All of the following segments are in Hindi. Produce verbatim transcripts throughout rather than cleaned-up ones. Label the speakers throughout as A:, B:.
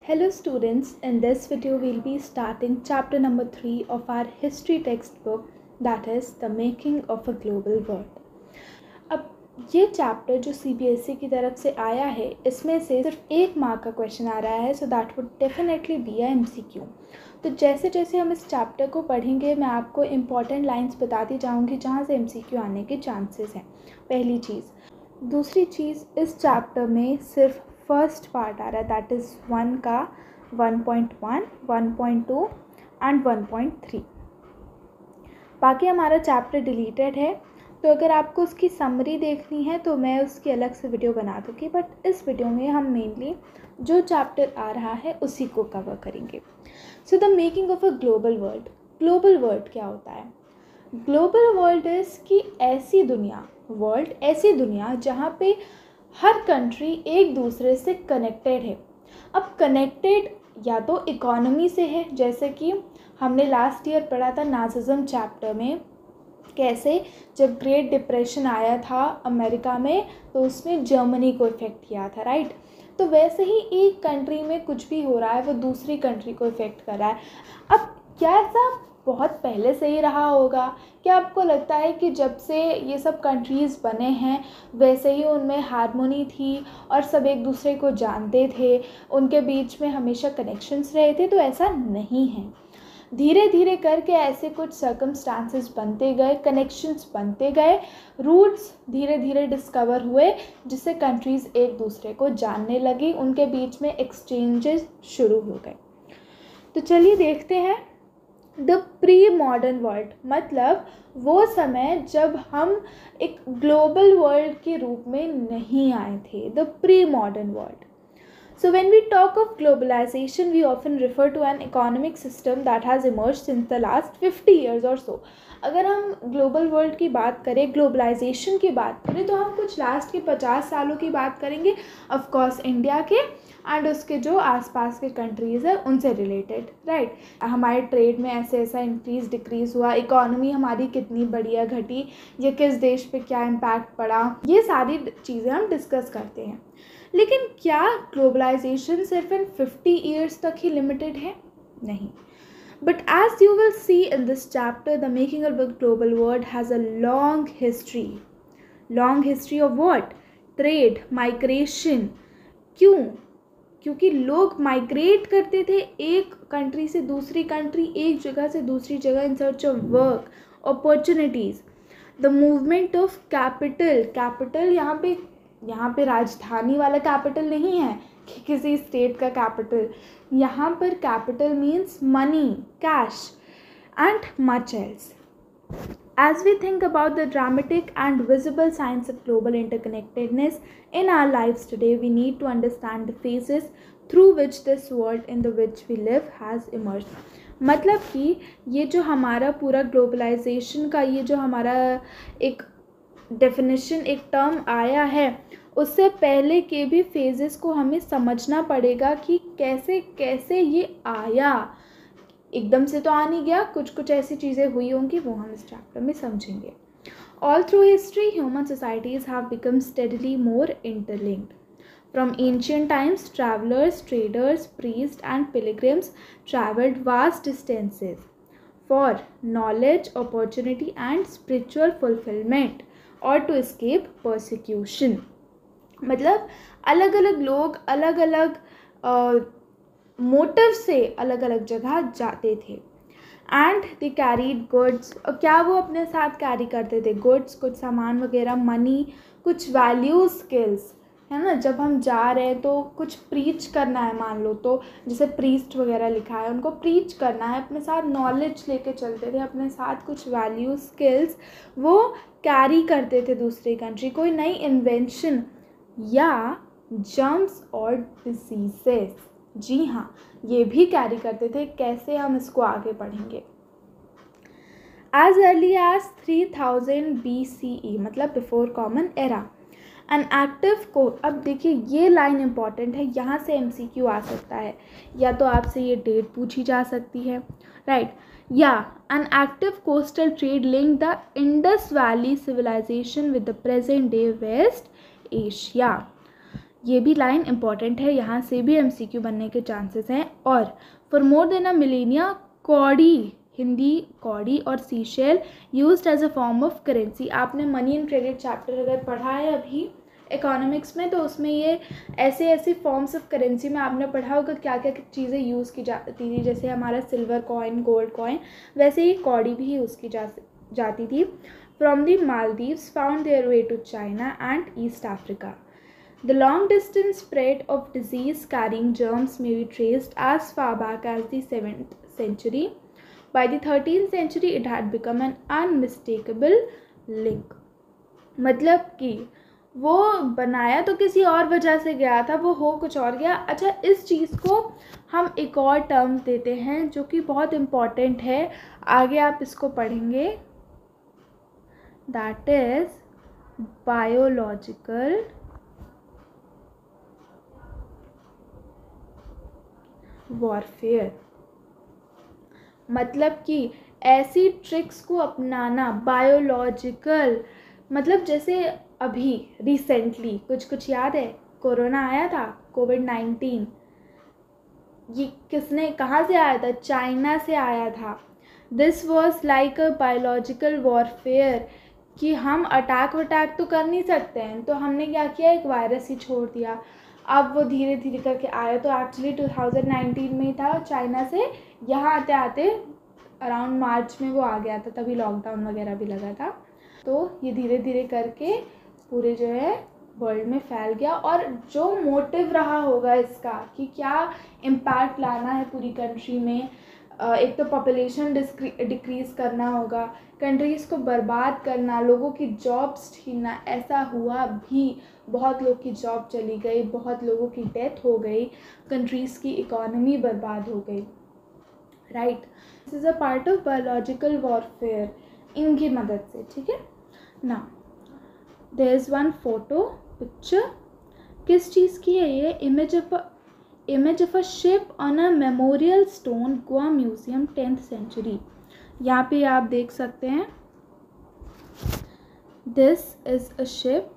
A: Hello students, in this video we'll be starting chapter number three of our history textbook, that is the making of a global world. अब ये चैप्टर जो सी बी एस ई की तरफ से आया है इसमें से सिर्फ एक मार्क का क्वेश्चन आ रहा है, so that would definitely be a M C Q. तो जैसे जैसे हम इस चैप्टर को पढ़ेंगे मैं आपको इम्पॉर्टेंट लाइंस बताती जाऊंगी जहाँ से एम सी क्यू आने के चांसेस हैं. पहली चीज़. दूसरी चीज़, इस चैप्टर में सिर्फ फर्स्ट पार्ट आ रहा है, दैट इज़ वन का one point one, one point two and one point three. बाकी हमारा चैप्टर डिलीटेड है, तो अगर आपको उसकी समरी देखनी है तो मैं उसकी अलग से वीडियो बना दूँगी, बट इस वीडियो में हम मेनली जो चैप्टर आ रहा है उसी को कवर करेंगे. So the making of a global world. Global world क्या होता है? ग्लोबल वर्ल्ड इज़ कि ऐसी दुनिया, वर्ल्ड ऐसी दुनिया जहाँ पे हर कंट्री एक दूसरे से कनेक्टेड है. अब कनेक्टेड या तो इकोनॉमी से है, जैसे कि हमने लास्ट ईयर पढ़ा था नाजिज्म चैप्टर में, कैसे जब ग्रेट डिप्रेशन आया था अमेरिका में तो उसमें जर्मनी को इफ़ेक्ट किया था, राइट. तो वैसे ही एक कंट्री में कुछ भी हो रहा है वो दूसरी कंट्री को इफ़ेक्ट कर रहा है. अब क्या ऐसा बहुत पहले से ही रहा होगा? क्या आपको लगता है कि जब से ये सब कंट्रीज़ बने हैं वैसे ही उनमें हार्मोनी थी और सब एक दूसरे को जानते थे, उनके बीच में हमेशा कनेक्शंस रहे थे? तो ऐसा नहीं है. धीरे धीरे करके ऐसे कुछ सर्कमस्टांसेस बनते गए, कनेक्शंस बनते गए, रूट्स धीरे धीरे डिस्कवर हुए, जिससे कंट्रीज़ एक दूसरे को जानने लगी, उनके बीच में एक्सचेंजेस शुरू हो गए. तो चलिए देखते हैं. द प्री मॉडर्न वर्ल्ड मतलब वो समय जब हम एक ग्लोबल वर्ल्ड के रूप में नहीं आए थे. The pre modern world. So when we talk of globalization, we often refer to an economic system that has emerged since the last fifty years or so. अगर हम ग्लोबल वर्ल्ड की बात करें, ग्लोबलाइजेशन की बात करें, तो हम कुछ लास्ट के पचास सालों की बात करेंगे. ऑफ कोर्स इंडिया के एंड उसके जो आसपास के कंट्रीज़ है उनसे रिलेटेड, राइट. हमारे ट्रेड में ऐसे ऐसा इंक्रीज़ डिक्रीज़ हुआ, इकोनॉमी हमारी कितनी बढ़िया घटी, ये किस देश पे क्या इम्पैक्ट पड़ा, ये सारी चीज़ें हम डिस्कस करते हैं. लेकिन क्या ग्लोबलाइजेशन सिर्फ इन फिफ्टी ईयर्स तक ही लिमिटेड है? नहीं. But as you will see in this chapter, the making of the global world has a long history. Long history of what? Trade, migration. क्यों? क्योंकि लोग माइग्रेट करते थे एक कंट्री से दूसरी कंट्री, एक जगह से दूसरी जगह in search of work, opportunities. The movement of capital. Capital यहाँ पे यहाँ पे राजधानी वाला कैपिटल नहीं है कि किसी स्टेट का कैपिटल. यहाँ पर capital means money, cash and much else. As we think about the dramatic and visible signs of global interconnectedness in our lives today, we need to understand the phases through which this world in the which we live has emerged. मतलब कि ये जो हमारा पूरा ग्लोबलाइजेशन का ये जो हमारा एक डेफिनेशन, एक टर्म आया है, उससे पहले के भी फेजेस को हमें समझना पड़ेगा कि कैसे कैसे ये आया. एकदम से तो आ नहीं गया, कुछ कुछ ऐसी चीज़ें हुई होंगी, वो हम इस चैप्टर में समझेंगे. All through history human societies have become steadily more interlinked. From ancient times travellers, traders, priest and pilgrims travelled vast distances for knowledge, opportunity and spiritual fulfilment और टू एस्केप परसिक्यूशन. मतलब अलग अलग लोग अलग अलग मोटिव से अलग अलग जगह जाते थे. And they carried goods. क्या वो अपने साथ कैरी करते थे? गुड्स, कुछ सामान वगैरह, मनी, कुछ वैल्यू, स्किल्स, है ना. जब हम जा रहे हैं तो कुछ प्रीच करना है, मान लो, तो जैसे प्रीस्ट वगैरह लिखा है, उनको प्रीच करना है, अपने साथ नॉलेज लेके चलते थे, अपने साथ कुछ वैल्यू, स्किल्स वो कैरी करते थे दूसरी कंट्री. कोई नई इन्वेंशन या जर्म्स और डिसीजेस, जी हाँ, ये भी कैरी करते थे. कैसे, हम इसको आगे पढ़ेंगे. As early as three thousand B C E मतलब before common era, an active को. अब देखिए ये लाइन इंपॉर्टेंट है, यहाँ से एम सी क्यू आ सकता है, या तो आपसे ये डेट पूछी जा सकती है, राइट. या an active coastal trade link the Indus valley civilisation with the present day West Asia. ये भी लाइन इंपॉर्टेंट है, यहाँ से भी एमसीक्यू बनने के चांसेस हैं। और for more than a millennia cowrie, Hindi कौड़ी और seashell used as a form of currency. आपने मनी एंड क्रेडिट चैप्टर अगर पढ़ा है अभी इकोनॉमिक्स में, तो उसमें ये ऐसे ऐसे फॉर्म्स ऑफ करेंसी में आपने पढ़ा होगा क्या क्या चीज़ें यूज़ की जाती थी। जैसे हमारा सिल्वर कॉइन, गोल्ड कॉइन, वैसे ही कौड़ी भी यूज़ की जा जाती थी। From the Maldives found their way to China and East Africa. The long distance spread of disease carrying germs may be traced as far back as the seventh century. By the thirteenth century, it had become an unmistakable link. मतलब कि वो बनाया तो किसी और वजह से गया था, वो हो कुछ और गया। अच्छा, इस चीज़ को हम एक और टर्म देते हैं जो कि बहुत इम्पॉर्टेंट है, आगे आप इसको पढ़ेंगे, दैट इज़ बायोलॉजिकल वॉरफेयर। मतलब कि ऐसी ट्रिक्स को अपनाना, बायोलॉजिकल, मतलब जैसे अभी रिसेंटली कुछ कुछ याद है, कोरोना आया था, कोविड नाइन्टीन, ये किसने, कहाँ से आया था? चाइना से आया था। This was like a biological warfare कि हम अटैक वटैक तो कर नहीं सकते हैं, तो हमने क्या किया, एक वायरस ही छोड़ दिया। अब वो धीरे धीरे करके आया, तो एक्चुअली टू थाउजेंड नाइनटीन में ही था, चाइना से यहाँ आते आते अराउंड मार्च में वो आ गया था, तभी लॉकडाउन वगैरह भी लगा था। तो ये धीरे धीरे करके पूरे जो है वर्ल्ड में फैल गया। और जो मोटिव रहा होगा इसका कि क्या इम्पैक्ट लाना है पूरी कंट्री में, एक तो पॉपुलेशन डिक्रीज़ करना होगा, कंट्रीज़ को बर्बाद करना, लोगों की जॉब्स छीनना, ऐसा हुआ भी। बहुत लोग की जॉब चली गई, बहुत लोगों की डेथ हो गई, कंट्रीज़ की इकोनॉमी बर्बाद हो गई, right. This is a part of biological warfare, इनकी मदद से, ठीक है ना। There is one photo picture, किस चीज़ की है ये? Image of image of a ship on a memorial stone, Goa museum, tenth century. यहाँ पे आप देख सकते हैं, दिस इज अ शिप,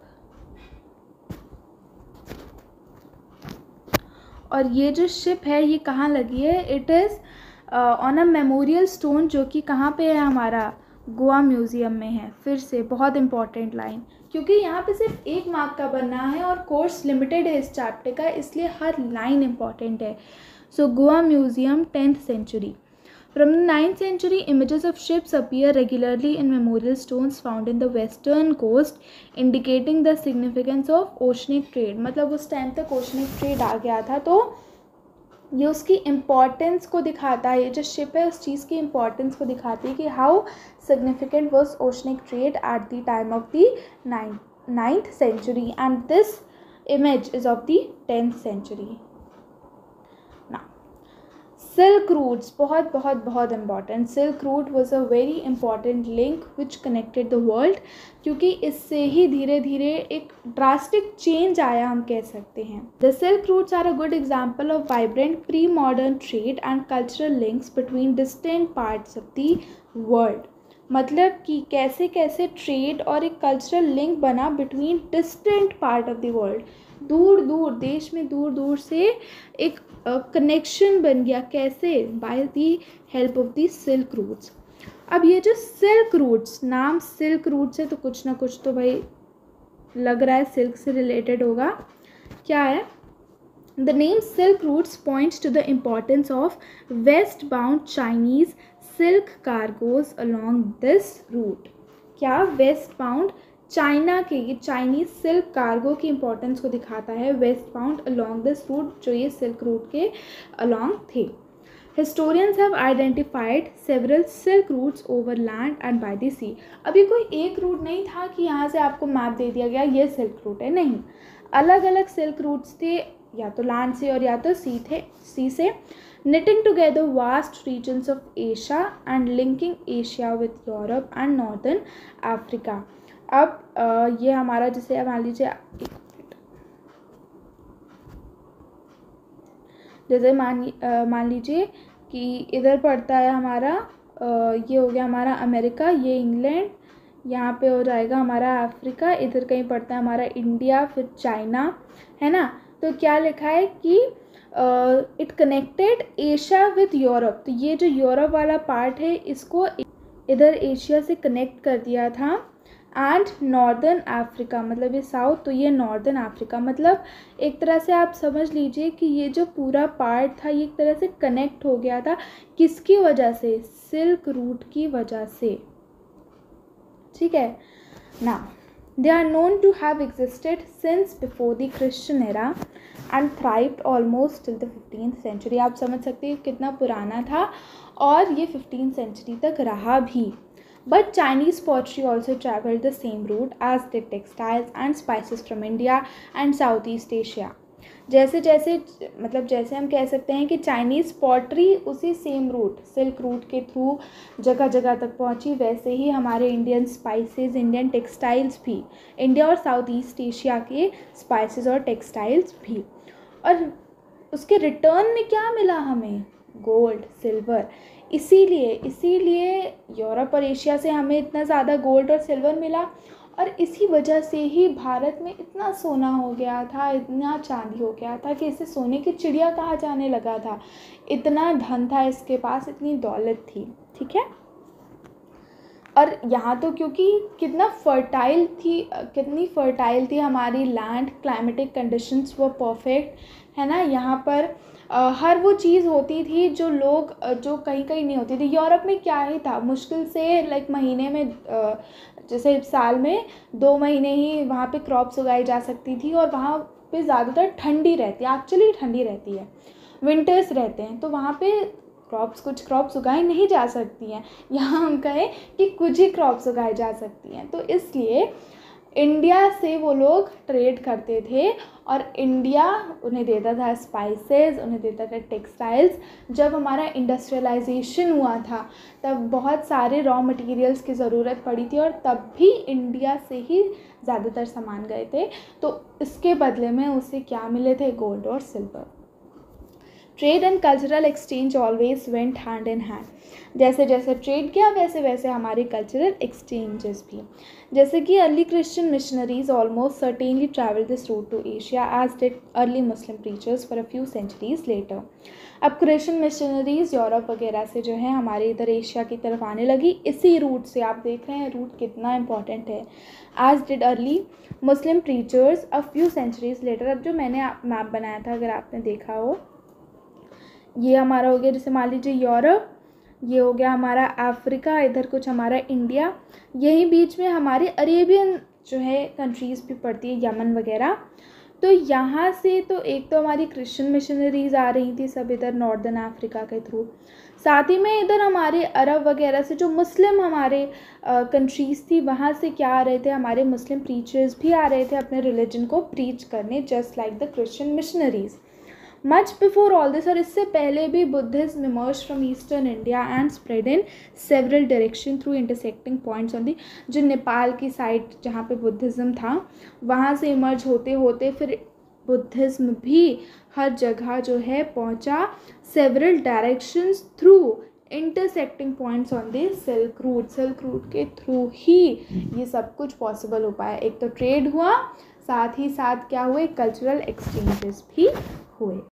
A: और ये जो शिप है ये कहाँ लगी है? It is on a memorial stone, जो कि कहाँ पे है? हमारा गोवा म्यूज़ियम में है। फिर से बहुत इंपॉर्टेंट लाइन, क्योंकि यहाँ पे सिर्फ एक मार्क का बनना है और कोर्स लिमिटेड है इस चैप्टर का, इसलिए हर लाइन इंपॉर्टेंट है। So Goa museum, tenth century. From the ninth century, images of ships appear regularly in memorial stones found in the western coast, indicating the significance of oceanic trade. मतलब उस टाइम तक oceanic trade आ गया था, तो ये उसकी इम्पॉर्टेंस को दिखाता है। ये जो शिप है उस चीज़ की इम्पॉर्टेंस को दिखाती है कि how significant was oceanic trade at the time of the ninth century, and this image is of the tenth century. Silk routes, बहुत बहुत बहुत important. Silk route was a very important link which connected the world, क्योंकि इससे ही धीरे धीरे एक ड्रास्टिक चेंज आया, हम कह सकते हैं। The silk routes are a good example of vibrant pre modern trade and cultural links between distant parts of the world. मतलब कि कैसे कैसे ट्रेड और एक कल्चरल लिंक बना between distant part of the world, दूर दूर देश में दूर दूर से एक कनेक्शन uh, बन गया। कैसे? By the help of the silk routes. अब ये जो सिल्क रूट्स, नाम सिल्क रूट्स है तो कुछ ना कुछ तो भाई लग रहा है सिल्क से रिलेटेड होगा। क्या है? The name silk routes points to the importance of west bound Chinese silk cargoes along this route. क्या? वेस्ट बाउंड चाइना के, ये चाइनीज सिल्क कार्गो की इंपॉर्टेंस को दिखाता है, west bound along this route, जो ये सिल्क रूट के अलोंग थे। Historians have identified several silk routes over land and by the sea. अभी कोई एक रूट नहीं था कि यहाँ से आपको मैप दे दिया गया ये सिल्क रूट है, नहीं, अलग अलग सिल्क रूट्स थे, या तो लैंड से और या तो सी थे सी से, knitting together vast regions of Asia and linking Asia with Europe and Northern Africa। अब आ, ये हमारा जैसे मान लीजिए जैसे मान मान लीजिए कि इधर पड़ता है हमारा आ, ये हो गया हमारा अमेरिका, ये इंग्लैंड, यहाँ पे हो जाएगा हमारा अफ्रीका, इधर कहीं पड़ता है हमारा इंडिया, फिर चाइना है ना। तो क्या लिखा है कि it connected Asia with Europe, तो ये जो यूरोप वाला पार्ट है इसको इधर एशिया से कनेक्ट कर दिया था। एंड नॉर्दर्न अफ्रीका, मतलब ये साउथ, तो ये नॉर्दर्न अफ्रीका, मतलब एक तरह से आप समझ लीजिए कि ये जो पूरा पार्ट था ये एक तरह से कनेक्ट हो गया था। किसकी वजह से? सिल्क रूट की वजह से, ठीक है ना। They are known to have existed since before the Christian era and thrived almost till the fifteenth century. आप समझ सकते हैं कितना पुराना था और ये फिफ्टीन सेंचुरी तक रहा भी। But Chinese pottery also traveled the same route as did textiles and spices from India and Southeast Asia. जैसे जैसे मतलब जैसे हम कह सकते हैं कि चाइनीज़ पॉटरी उसी सेम रूट, सिल्क रूट के थ्रू जगह जगह तक पहुंची, वैसे ही हमारे इंडियन स्पाइसेस, इंडियन टेक्सटाइल्स भी, इंडिया और साउथ ईस्ट एशिया के स्पाइसेस और टेक्सटाइल्स भी। और उसके रिटर्न में क्या मिला हमें? Gold, silver. इसीलिए इसीलिए यूरोप और एशिया से हमें इतना ज़्यादा गोल्ड और सिल्वर मिला, और इसी वजह से ही भारत में इतना सोना हो गया था, इतना चांदी हो गया था कि इसे सोने की चिड़िया कहा जाने लगा था। इतना धन था इसके पास, इतनी दौलत थी, ठीक है। और यहाँ तो क्योंकि कितना फर्टाइल थी, कितनी फर्टाइल थी हमारी लैंड, क्लाइमेटिक कंडीशंस वो परफेक्ट, है ना। यहाँ पर आ, हर वो चीज़ होती थी जो लोग जो कहीं कहीं नहीं होती थी। यूरोप में क्या ही था, मुश्किल से लाइक महीने में आ, जैसे साल में दो महीने ही वहाँ पे क्रॉप्स उगाई जा सकती थी, और वहाँ पे ज़्यादातर ठंडी रहती है, एक्चुअली ठंडी रहती है, विंटर्स रहते हैं, तो वहाँ पे क्रॉप्स कुछ क्रॉप्स उगाई नहीं जा सकती हैं। यहाँ हम कहें कि कुछ ही क्रॉप्स उगाई जा सकती हैं, तो इसलिए इंडिया से वो लोग ट्रेड करते थे, और इंडिया उन्हें देता था स्पाइसेस, उन्हें देता था टेक्सटाइल्स। जब हमारा इंडस्ट्रियलाइजेशन हुआ था तब बहुत सारे रॉ मटेरियल्स की ज़रूरत पड़ी थी, और तब भी इंडिया से ही ज़्यादातर सामान गए थे। तो इसके बदले में उसे क्या मिले थे? गोल्ड और silver. Trade and cultural exchange always went hand in hand. जैसे जैसे ट्रेड किया वैसे वैसे हमारे कल्चरल एक्सचेंजेस भी। जैसे कि early Christian missionaries almost certainly travel this route to Asia as did early Muslim preachers for a few centuries later. अब क्रिश्चियन मिशनरीज यूरोप वगैरह से जो है हमारे इधर एशिया की तरफ आने लगी, इसी रूट से। आप देख रहे हैं रूट कितना इंपॉर्टेंट है। As did early Muslim preachers a few centuries later. अब जो मैंने मैप बनाया था, अगर आपने देखा हो, ये हमारा हो गया, जैसे मान लीजिए यूरोप, ये हो गया हमारा अफ्रीका, इधर कुछ हमारा इंडिया, यही बीच में हमारे अरेबियन जो है कंट्रीज़ भी पड़ती है, यमन वगैरह। तो यहाँ से तो एक तो हमारी क्रिश्चियन मिशनरीज आ रही थी सब इधर नॉर्दर्न अफ्रीका के थ्रू, साथ ही में इधर हमारे अरब वगैरह से जो मुस्लिम हमारे कंट्रीज़ थी वहाँ से क्या आ रहे थे, हमारे मुस्लिम प्रीचर्स भी आ रहे थे अपने रिलीजन को प्रीच करने, just like the Christian missionaries. Much before all this, और इससे पहले भी Buddhism emerge from eastern India and spread in several direction through intersecting points on the. जो नेपाल की साइड जहाँ पे बुद्धिज्म था वहाँ से इमर्ज होते होते फिर बुद्धिज्म भी हर जगह जो है पहुँचा, several directions through intersecting points on the silk route. Silk route के थ्रू ही ये सब कुछ पॉसिबल हो पाया। एक तो ट्रेड हुआ, साथ ही साथ क्या हुए, कल्चरल एक्सचेंजेस भी हुए।